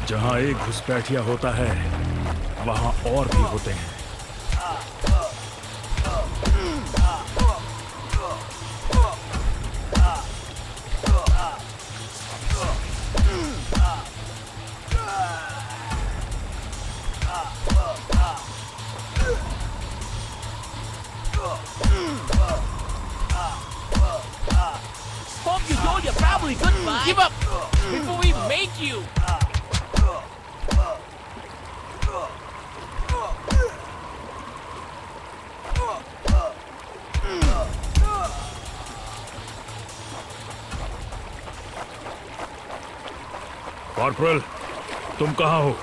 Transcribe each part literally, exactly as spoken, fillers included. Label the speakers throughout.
Speaker 1: जहां एक घुसपैठिया होता है वहां और भी होते हैं।
Speaker 2: Hope you know you're probably goodbye. Give up before we make you.
Speaker 1: Corporal, तुम कहाँ हो?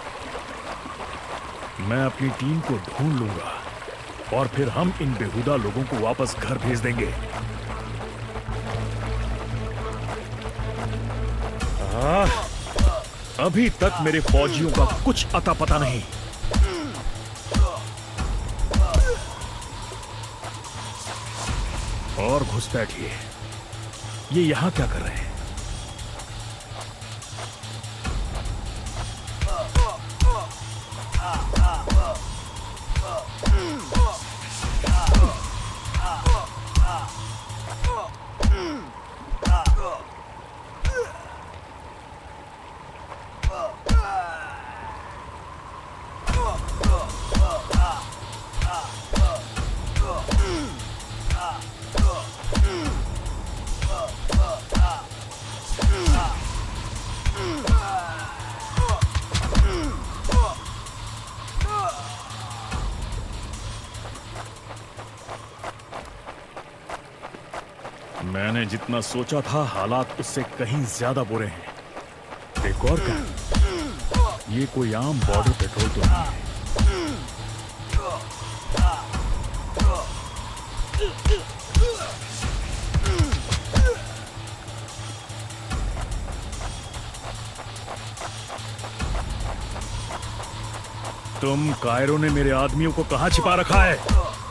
Speaker 1: मैं अपनी टीम को ढूंढ लूंगा और फिर हम इन बेहुदा लोगों को वापस घर भेज देंगे। आ, अभी तक मेरे फौजियों का कुछ अता पता नहीं। और घुसपैठिए, ये यहां क्या कर रहे हैं? मैंने जितना सोचा था हालात उससे कहीं ज्यादा बुरे हैं। एक और क्या, ये कोई आम बॉर्डर पेट्रोल तो नहीं है। तुम कायरो ने मेरे आदमियों को कहां छिपा रखा है?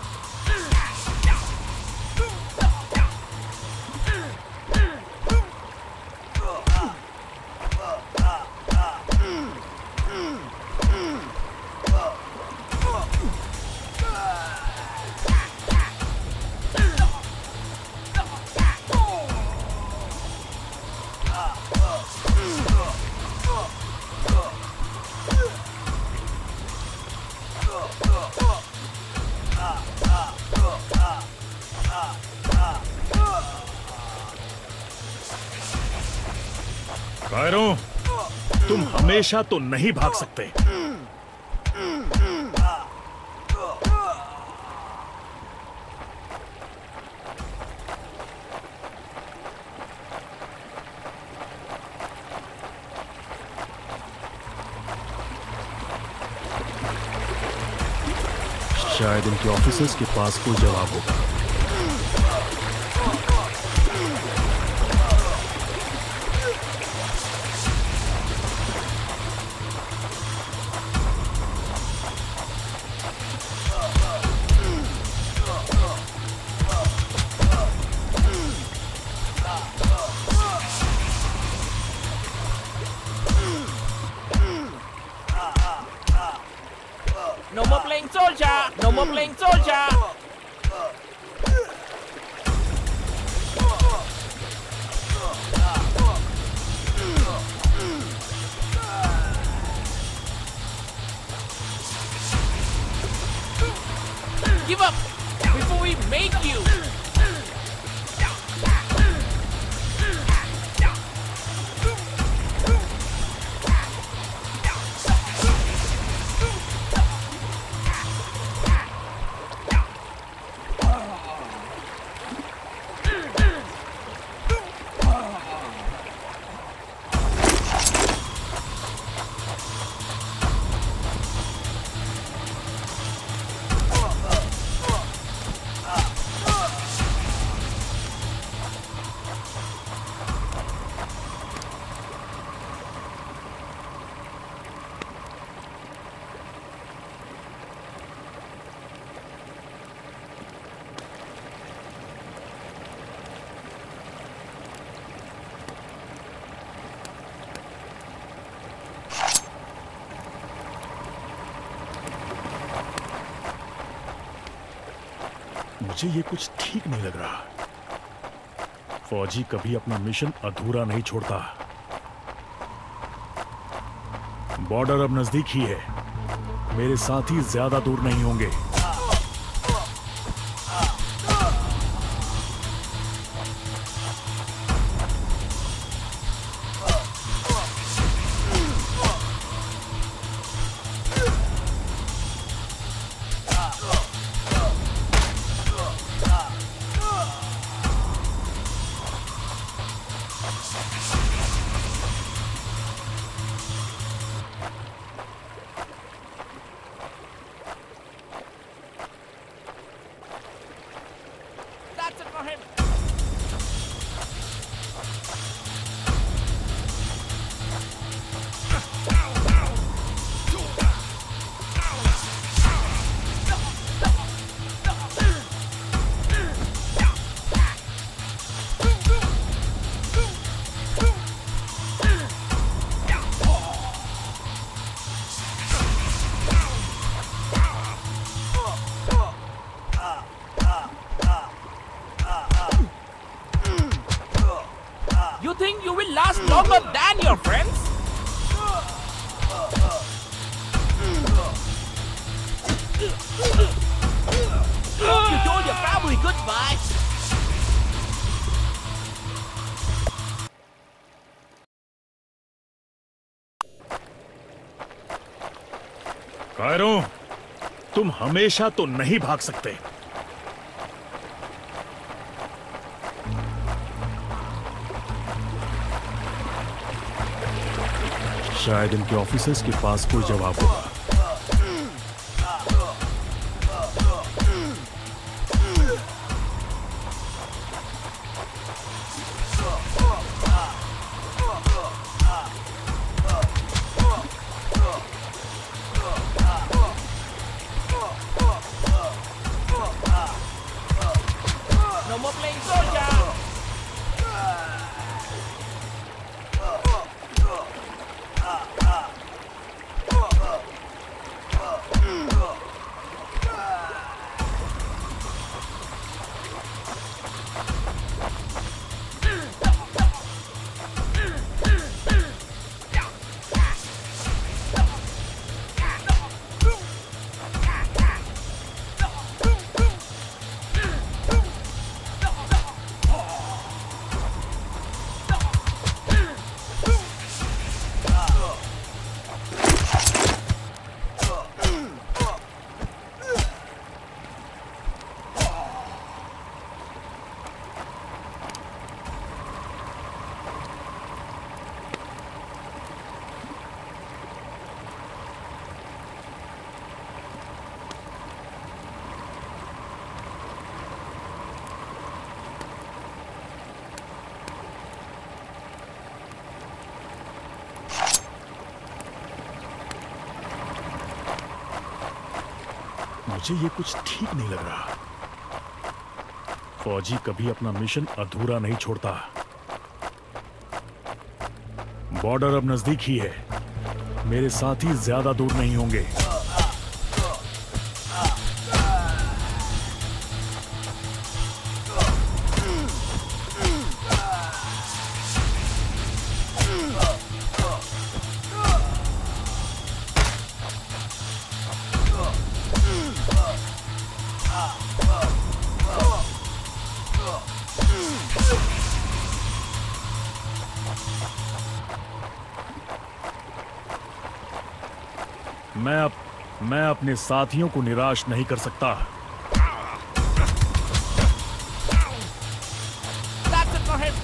Speaker 1: कायरो, तुम हमेशा तो नहीं भाग सकते। शायद उनके ऑफिसर्स के पास कोई जवाब होगा।
Speaker 2: No more playing soldier! No more playing soldier! Give up before we make you!
Speaker 1: मुझे ये कुछ ठीक नहीं लग रहा। फौजी कभी अपना मिशन अधूरा नहीं छोड़ता। बॉर्डर अब नजदीक ही है, मेरे साथी ज्यादा दूर नहीं होंगे।
Speaker 2: That's it for him. You think you will last longer than your friends? You told your family goodbye.
Speaker 1: Cairo, तुम हमेशा तो नहीं भाग सकते। शायद इनके ऑफिसर्स के पास कोई जवाब होगा।
Speaker 2: No more playing soldier.
Speaker 1: मुझे ये कुछ ठीक नहीं लग रहा। फौजी कभी अपना मिशन अधूरा नहीं छोड़ता। बॉर्डर अब नजदीक ही है, मेरे साथी ज्यादा दूर नहीं होंगे। मैं अब मैं अपने साथियों को निराश नहीं कर सकता।
Speaker 2: That's it for him.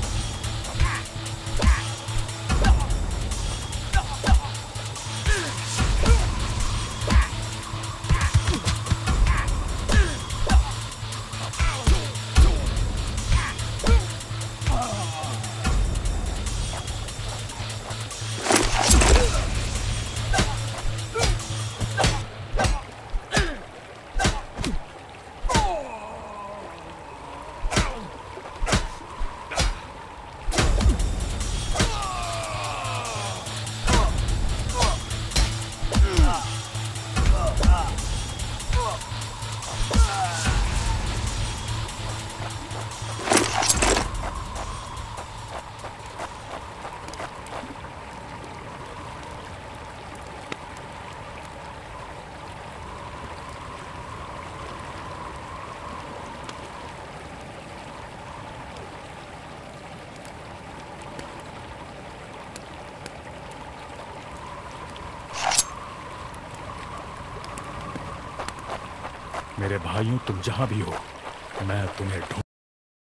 Speaker 1: मेरे भाइयों, तुम जहां भी हो, मैं तुम्हें ढूंढ